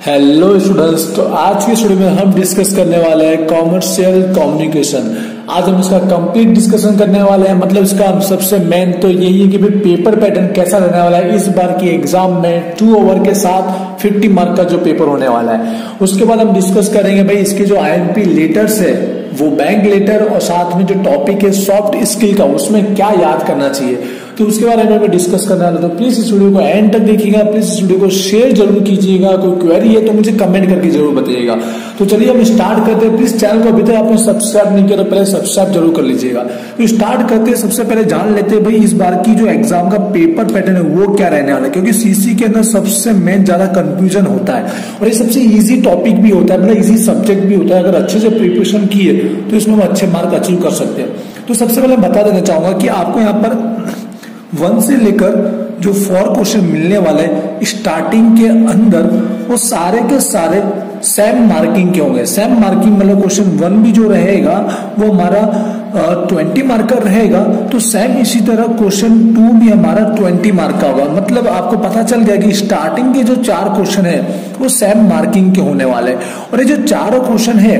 Hello students, तो आज के स्टूडियो में हम डिस्कस करने वाले हैं कॉमर्शियल कम्युनिकेशन। आज हम इसका कंप्लीट डिस्कशन करने वाले हैं। मतलब इसका सबसे मेन तो यही है कि भाई पेपर पैटर्न कैसा रहने वाला है इस बार की एग्जाम में। 2 ओवर के साथ 50 मार्क का जो पेपर होने वाला है, उसके बाद हम डिस्कस करेंगे भाई इसके जो IMP लेटर्स है वो बैंक लेटर, और साथ में जो टॉपिक है सॉफ्ट स्किल का, उसमें क्या याद करना चाहिए, तो उसके बारे में डिस्कस करने वाला। तो प्लीज इस वीडियो को एंड तक देखिएगा, प्लीज इस वीडियो को शेयर जरूर कीजिएगा। कोई क्वेरी है तो मुझे कमेंट करके जरूर बताइएगा। तो चलिए हम स्टार्ट करते हैं। प्लीज चैनल को अभी तक आपने सब्सक्राइब नहीं किया तो पहले सब्सक्राइब जरूर कर लीजिएगा। तो स्टार्ट करते हैं। सबसे पहले जान लेते हैं भाई इस बार की जो एग्जाम का पेपर पैटर्न है वो क्या रहने वाला है, क्योंकि सीसी के अंदर सबसे मेन ज्यादा कंफ्यूजन होता है और ये सबसे इजी टॉपिक भी होता है, मतलब इजी सब्जेक्ट भी होता है। अगर अच्छे से प्रिपरेशन किए तो इसमें हम अच्छे मार्क अचीव कर सकते हैं। तो सबसे पहले बता देना चाहूंगा कि आपको यहाँ पर 1 से लेकर जो 4 क्वेश्चन मिलने वाले स्टार्टिंग के अंदर वो सारे के सारे सेम मार्किंग के होंगे। सेम मार्किंग मतलब क्वेश्चन 1 भी जो रहेगा वो हमारा 20 मार्क का रहेगा, तो सेम इसी तरह क्वेश्चन 2 भी हमारा 20 मार्क का होगा। मतलब आपको पता चल गया कि स्टार्टिंग के जो 4 क्वेश्चन है वो सेम मार्किंग के होने वाले। और ये जो 4 क्वेश्चन है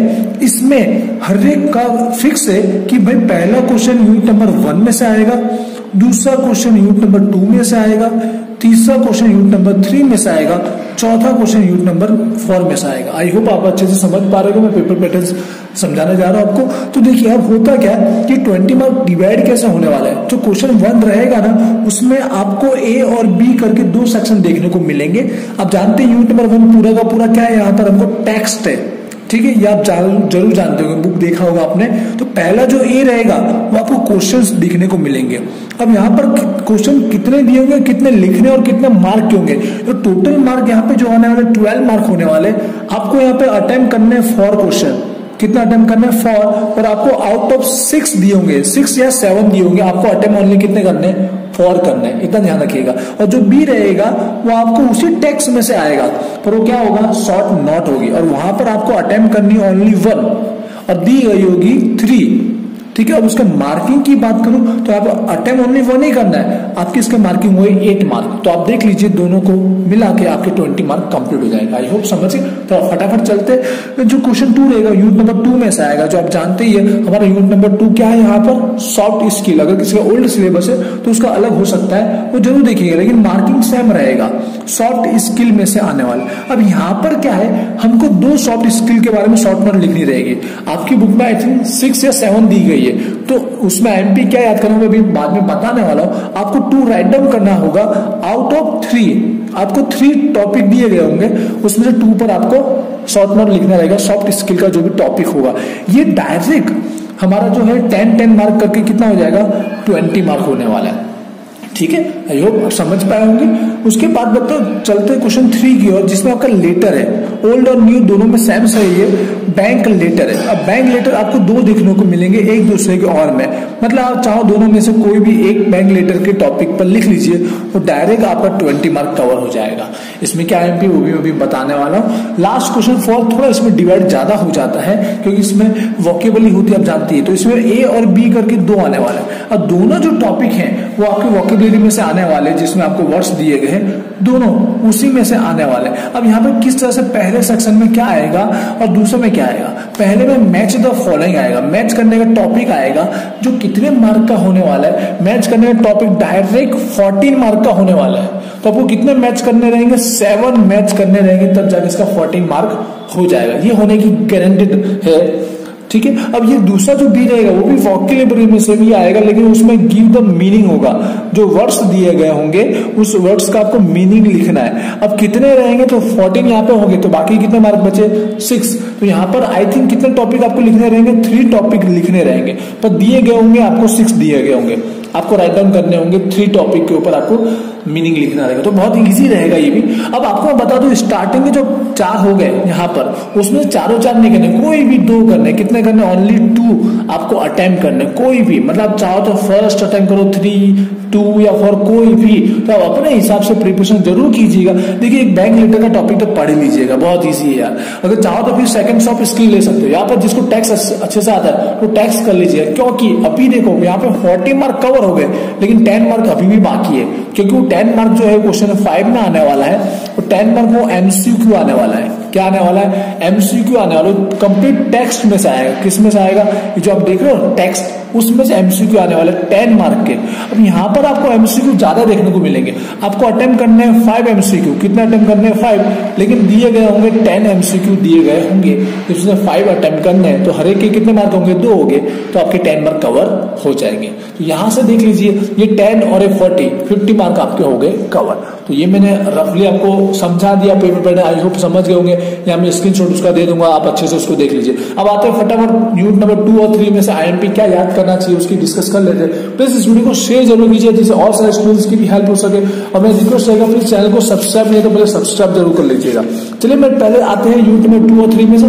इसमें हर एक का फिक्स है कि भाई पहला क्वेश्चन यूनिट नंबर 1 में से आएगा, दूसरा क्वेश्चन यूनिट नंबर 2 में से आएगा, तीसरा क्वेश्चन यूनिट नंबर 3 में से आएगा, चौथा क्वेश्चन यूनिट नंबर 4 में से आएगा। आई होप आप अच्छे से समझ पा रहे हो। मैं पेपर पैटर्न समझाने जा रहा हूं आपको। तो देखिए अब होता क्या है कि 20 मार्क डिवाइड कैसे होने वाला है। तो क्वेश्चन 1 रहेगा ना, उसमें आपको ए और बी करके 2 सेक्शन देखने को मिलेंगे। आप जानते हैं यूनिट नंबर 1 पूरा का पूरा क्या है, यहाँ पर हमको टेक्स्ट है, ठीक है, ये आप जरूर जानते हो, बुक देखा होगा आपने। तो पहला जो ए रहेगा वो आपको क्वेश्चंस दिखने को मिलेंगे। अब यहाँ पर क्वेश्चन कितने दिए होंगे, कितने लिखने और कितने मार्क के होंगे, तो टोटल मार्क यहाँ पे जो होने वाले 12 मार्क होने वाले। आपको यहाँ पे अटेम्प्ट करने 4 क्वेश्चन, कितना अटेम्प्ट करना है 4, और आपको आउट ऑफ 6 दिए होंगे, 6 या 7 दिए होंगे, आपको अटेम्प्ट ओनली कितने करने, 4 करने, इतना ध्यान रखिएगा। और जो बी रहेगा वो आपको उसी टेक्स्ट में से आएगा, पर वो क्या होगा, शॉर्ट नोट होगी, और वहां पर आपको अटेम्प्ट करनी ओनली 1 और दी गई होगी 3, ठीक है। अब उसका मार्किंग की बात करूं तो आप अटेम्प्ट ओनली 1 ही करना है, आपकी इसके मार्किंग हुई 8 मार्क। तो आप देख लीजिए दोनों को मिला के आपके 20 मार्क कंप्लीट हो जाएगा। आई होप समझ गए। तो फटाफट चलते, जो क्वेश्चन 2 रहेगा यूनिट नंबर 2 में से आएगा। जो आप जानते ही है हमारा यूनिट नंबर 2 क्या है, यहाँ पर सॉफ्ट स्किल। अगर किसी का ओल्ड सिलेबस है तो उसका अलग हो सकता है, वो जरूर देखिएगा, लेकिन मार्किंग सेम रहेगा, सॉफ्ट स्किल में से आने वाले। अब यहाँ पर क्या है, हमको 2 सॉफ्ट स्किल के बारे में शॉर्ट नोट लिखनी रहेगी। आपकी बुक में आई थिंक 6 या 7 दी गई है, तो उसमें IMP क्या याद करना अभी बाद में बताने वाला हूं। आपको 2 राइट डाउन करना होगा आउट ऑफ 3। आपको 3 टॉपिक दिए गए होंगे, उसमें से 2 पर आपको शॉर्ट नोट लिखना रहेगा, सॉफ्ट स्किल का जो भी टॉपिक होगा। ये डायरेक्ट हमारा जो है 10 मार्क करके कितना हो जाएगा, 20 मार्क होने वाला है, ठीक है। आई होप आप समझ पाए होंगे। उसके बाद बताओ चलते क्वेश्चन 3 की ओर, जिसमें आपका लेटर है, ओल्ड और न्यू दोनों में सेम सही है, बैंक लेटर है। अब बैंक लेटर आपको 2 देखने को मिलेंगे एक दूसरे के और में, मतलब आप चाहो दोनों में से कोई भी एक बैंक लेटर के टॉपिक पर लिख लीजिए, तो डायरेक्ट आपका 20 मार्क कवर हो जाएगा। इसमें क्या IMP वो भी बताने वाला हूँ। लास्ट क्वेश्चन 4 थोड़ा इसमें डिवाइड ज्यादा हो जाता है, क्योंकि इसमें वोकेबुलरी होती है, आप जानती है, तो इसमें ए और बी करके 2 आने वाले हैं। और दोनों जो टॉपिक हैं वो आपके वोकेबुलरी में से आने वाले, जिसमें आपको वर्ड्स दिए गए हैं, दोनों उसी में से आने वाले। अब यहाँ पे किस तरह से पहले सेक्शन में क्या आएगा और दूसरे में क्या आएगा। पहले में मैच द फॉलोइंग आएगा, मैच करने का टॉपिक आएगा जो कितने मार्क का होने वाला है। मैच करने का टॉपिक डायरेक्ट 14 मार्क का होने वाला है, तो आपको कितने मैच करने रहेंगे, 7 मैच करने रहेंगे, तब जाके इसका 14 मार्क हो जाएगा। ये होने की गारंटेड है, ठीक है। अब ये दूसरा जो बी रहेगा वो भी वोकैबुलरी में से भी आएगा, लेकिन उसमें गिव द मीनिंग होगा, जो वर्ड्स दिए गए होंगे उस वर्ड्स का आपको मीनिंग लिखना है। अब कितने रहेंगे, तो 14 यहाँ पे होंगे, तो बाकी कितने मार्क बचे, 6। तो यहाँ पर आई थिंक कितने टॉपिक आपको लिखने रहेंगे, 3 टॉपिक लिखने रहेंगे, पर दिए गए होंगे आपको 6 दिए गए होंगे, आपको राइट डाउन करने होंगे 3 टॉपिक के ऊपर आपको मीनिंग लिखना रहेगा। तो बहुत इजी रहेगा ये भी। अब आपको मैं बता दूं स्टार्टिंग के जो 4 हो गए यहाँ पर, उसमें चारों 4 नहीं करने, कोई भी 2 करने। कितने करने, ओनली 2 आपको अटेम्प्ट करने, कोई भी, मतलब चाहो तो फर्स्ट अटेम्प्ट करो, 3, 2 या 4 कोई भी। तो आप अपने हिसाब से प्रिपरेशन जरूर कीजिएगा। देखिए एक बैंक लेटर का टॉपिक तो पढ़ लीजिएगा, बहुत ईजी है यार। अगर चाहो तो फिर सेकंड सॉफ्ट स्किल ले सकते हो, यहाँ पर जिसको टैक्स अच्छे से आता है वो टैक्स कर लीजिएगा, क्योंकि अभी देखो यहाँ पे 40 मार्क कवर कवर हो गए, लेकिन 10 मार्क अभी भी बाकी है, क्योंकि वो 10 मार्क जो है क्वेश्चन 5 में आने वाला है, तो 10 मार्क वो एमसीक्यू आने वाला है। क्या आने वाला है? एमसीक्यू आने वाला है, कंप्लीट टेक्स्ट में से आएगा। किस में से आएगा? ये जो आप देख रहे हो टेक्स्ट, उसमें से एमसीक्यू आने वाला है 10 मार्क के। अब यहाँ पर आपको एमसीक्यू ज्यादा देखने को मिलेंगे। आपको अटेम्प्ट करने हैं 5 एमसीक्यू। कितना अटेम्प्ट करने हैं? 5, लेकिन दिए गए होंगे 10 एमसीक्यू दिए गए होंगे, जिसमें 5 अटेम्प्ट करने हैं, तो हर एक के कितने मार्क होंगे? 2 होंगे, तो आपके 10 मार्क कवर हो जाएंगे। तो यहां से देख लीजिए, ये 10 और 50 मार्क आपके हो गए कवर। तो ये मैंने रफली आपको समझा दिया पेपर पर, आई होप समझ गए होंगे। यहाँ मैं स्क्रीनशॉट उसका दे दूंगा, आप अच्छे से उसको देख लीजिए। अब आते हैं फटाफट यूनिट नंबर 2 और 3 में से आईएमपी क्या याद करना चाहिए उसकी डिस्कस कर लेते हैं। प्लीज इस वीडियो को शेयर जरूर कीजिए, जिससे और सारे स्टूडेंट्स की भी हेल्प हो सके। और मैं रिक्वेस्ट रहेगा प्लीज चैनल को सब्सक्राइब नहीं तो पहले सब्सक्राइब जरूर कर लीजिएगा। चलिए मैं पहले आते हैं यूनिट नंबर 2 और 3 में से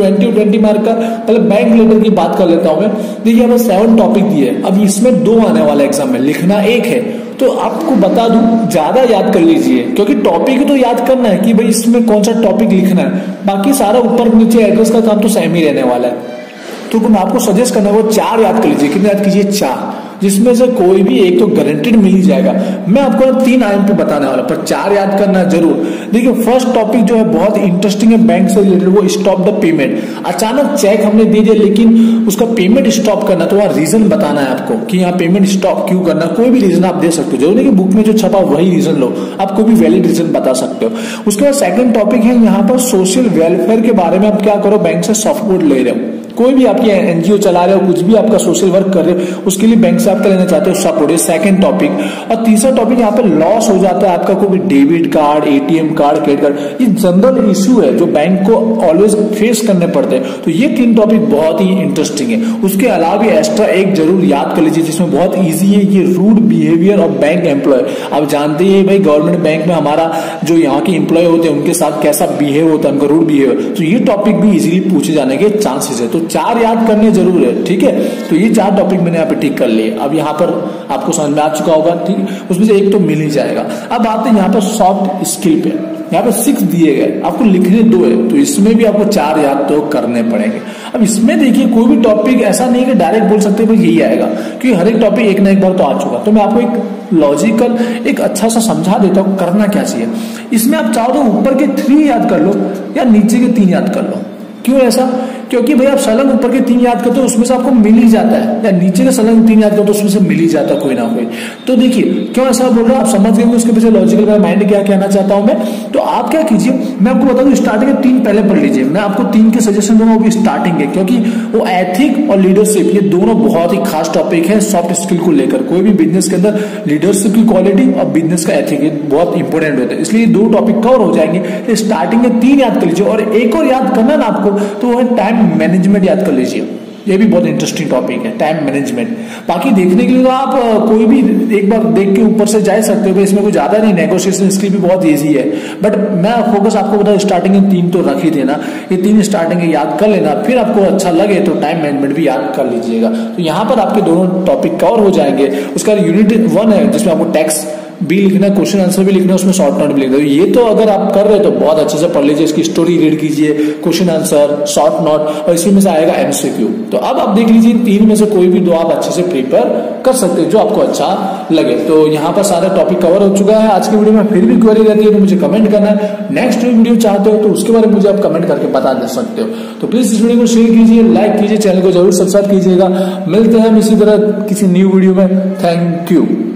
20 मार्क का पहले बैंक लेटर की बात कर लेता हूं मैं। देखिए हमें 7 टॉपिक दिए, अब इसमें 2 आने वाला एग्जाम में, लिखना 1 है। तो आपको बता दूं, ज्यादा याद कर लीजिए, क्योंकि टॉपिक तो याद करना है कि भाई इसमें कौन सा टॉपिक लिखना है, बाकी सारा ऊपर नीचे एड्रेस का काम तो सेम ही रहने वाला है। तो मैं आपको सजेस्ट करना है वो 4 याद कर लीजिए। कितने याद कीजिए? 4, जिसमें से कोई भी एक तो गारंटेड मिल ही जाएगा। मैं आपको 3 आईएमपी बताने वाला, पर 4 याद करना जरूर। देखिए फर्स्ट टॉपिक जो है बहुत इंटरेस्टिंग है बैंक से रिलेटेड, वो स्टॉप द पेमेंट। अचानक चेक हमने दे दिया, लेकिन उसका पेमेंट स्टॉप करना, तो वहां रीजन बताना है आपको कि यहाँ पेमेंट स्टॉप क्यों करना। कोई भी रीजन आप दे सकते हो, जरूर नहीं कि बुक में जो छपा वही रीजन लो, आप कोई भी वैलिड रीजन बता सकते हो। उसके बाद सेकंड टॉपिक है यहाँ पर सोशल वेलफेयर के बारे में। आप क्या करो, बैंक से सपोर्ट ले रहे हो, कोई भी आपकी एनजीओ चला रहे हो, कुछ भी आपका सोशल वर्क कर रहे हो, उसके लिए बैंक से आपका लेना चाहते हो सपोर्ट, ये सेकंड टॉपिक। और तीसरा टॉपिक यहाँ पे लॉस हो जाता है आपका कोई भी debit card, ATM card, credit card, ये जनरल इश्यू है जो बैंक को ऑलवेज फेस करने पड़ते हैं। तो ये 3 टॉपिक बहुत ही इंटरेस्टिंग है। उसके अलावा भी एक्स्ट्रा एक जरूर याद कर लीजिए, जिसमें बहुत ईजी है, ये rude behaviour of bank employ. आप जानते ही भाई गवर्नमेंट बैंक में हमारा जो यहाँ के एम्प्लॉय होते हैं उनके साथ कैसा बिहेव होता है, उनका रूड बिहेवियर, तो ये टॉपिक भी इजीली पूछे जाने के चांसेस है। तो 4 याद करने जरूर है, ठीक है। तो ये 4 टॉपिक मैंने यहाँ पे टिक कर लिए। अब यहाँ पर आपको समझ में आ चुका होगा, ठीक है, उसमें से एक तो मिल ही जाएगा। अब आते हैं यहाँ पर सॉफ्ट स्किल पे। यहाँ पे 6 दिए गए, आपको लिखने 2 है, तो इसमें भी आपको 4 याद तो करने पड़ेंगे। अब इसमें देखिए कोई भी टॉपिक ऐसा नहीं है कि डायरेक्ट बोल सकते भाई यही आएगा, क्योंकि हर एक टॉपिक एक ना एक बार तो आ चुका। तो मैं आपको एक लॉजिकल एक अच्छा सा समझा देता हूँ करना क्या चाहिए। इसमें आप चाहो तो ऊपर के 3 याद कर लो या नीचे के 3 याद कर लो। क्यों ऐसा? क्योंकि भाई आप सलंग ऊपर के 3 याद करते हो उसमें से आपको मिल ही जाता है, या नीचे के सलंग 3 याद करते हो उसमें से मिल ही जाता है कोई ना कोई। तो देखिए क्यों ऐसा बोल रहा हूं, आप समझ गए उसके पीछे लॉजिकल माइंड क्या कहना चाहता हूं मैं। तो आप क्या कीजिए, मैं आपको बता दूं स्टार्टिंग के 3 पहले पढ़ लीजिए। मैं आपको 3 के सजेशन दूंगा, वो भी स्टार्टिंग है, क्योंकि वो एथिक और लीडरशिप ये दोनों बहुत ही खास टॉपिक है सॉफ्ट स्किल को लेकर। कोई भी बिजनेस के अंदर लीडरशिप की क्वालिटी और बिजनेस का एथिक ये बहुत इंपॉर्टेंट होता है, इसलिए 2 टॉपिक कवर हो जाएंगे। तो स्टार्टिंग के 3 याद कर लीजिए, और एक और याद करना ना आपको, तो वो है टाइम मैनेजमेंट याद कर लीजिए। ये भी बहुत इंटरेस्टिंग टॉपिक है, टाइम मैनेजमेंट। बाकी देखने के लिए तो आप कोई भी एक बार देख के ऊपर से जा सकते हो, इसमें कोई ज्यादा नहीं, नेगोशिएशन स्किल भी बहुत इजी है। बट मैं फोकस आपको बता, स्टार्टिंग में 3 तो रख ही देना, ये 3 स्टार्टिंग याद कर लेना, फिर आपको अच्छा लगे तो टाइम मैनेजमेंट भी याद कर लीजिएगा। तो यहाँ पर आपके दोनों टॉपिक कवर हो जाएंगे। उसका यूनिट 1 है जिसमें आपको टैक्स भी लिखना, क्वेश्चन आंसर भी लिखना, उसमें शॉर्ट नोट भी लिखना। ये तो अगर आप कर रहे हो तो बहुत अच्छे से पढ़ लीजिए, इसकी स्टोरी रीड कीजिए, क्वेश्चन आंसर, शॉर्ट नोट, और इसी में से आएगा एमसीक्यू। तो अब आप देख लीजिए 3 में से कोई भी 2 आप अच्छे से प्रिपेयर कर सकते हैं जो आपको अच्छा लगे। तो यहाँ पर सारा टॉपिक कवर हो चुका है आज की वीडियो में। फिर भी क्वेरी रहती है तो मुझे कमेंट करना है, नेक्स्ट वीडियो चाहते हो तो उसके बारे में मुझे आप कमेंट करके बता दे सकते हो। तो प्लीज इस वीडियो को शेयर कीजिए, लाइक कीजिए, चैनल को जरूर सब्सक्राइब कीजिएगा। मिलते हैं हम इसी तरह किसी न्यू वीडियो में। Thank you.